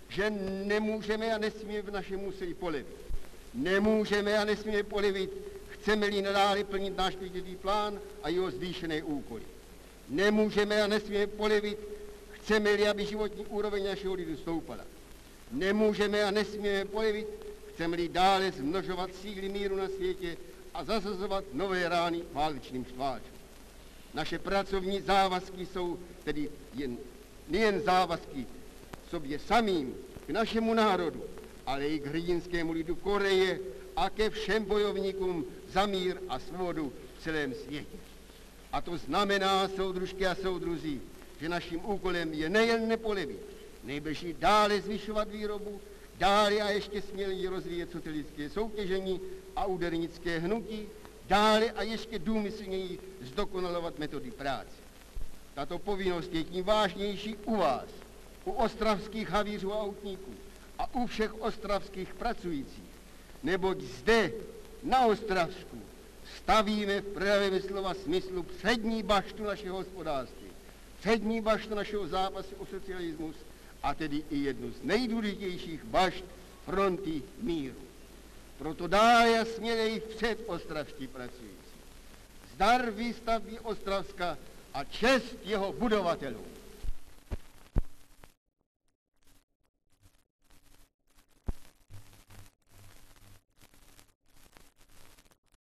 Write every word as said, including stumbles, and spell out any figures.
že nemůžeme a nesmíme v našem úsilí polevit. Nemůžeme a nesmíme polevit, chceme-li nadále plnit náš pětitý plán a jeho zvýšené úkoly. Nemůžeme a nesmíme polevit, chceme-li, aby životní úroveň našeho lidu stoupala. Nemůžeme a nesmíme polevit, chceme-li dále zmnožovat síly míru na světě a zasazovat nové rány válečným štváčům. Naše pracovní závazky jsou tedy jen, nejen závazky sobě samým, k našemu národu, ale i k hrdinskému lidu Koreje a ke všem bojovníkům za mír a svobodu v celém světě. A to znamená, soudružky a soudruzi, že naším úkolem je nejen nepolevit, nejbrž i dále zvyšovat výrobu, dále a ještě směleji rozvíjet socialistické soutěžení a údernické hnutí, dále a ještě důmyslněji zdokonalovat metody práce. Tato povinnost je tím vážnější u vás, u ostravských havířů a autníků a u všech ostravských pracujících, neboť zde na Ostravsku stavíme v pravém slova smyslu přední baštu našeho hospodářství, přední baštu našeho zápasu o socialismus a tedy i jednu z nejdůležitějších bašt fronty míru. Proto dále a směleji vpřed ostravští pracující. Zdar výstavby Ostravska a čest jeho budovatelů.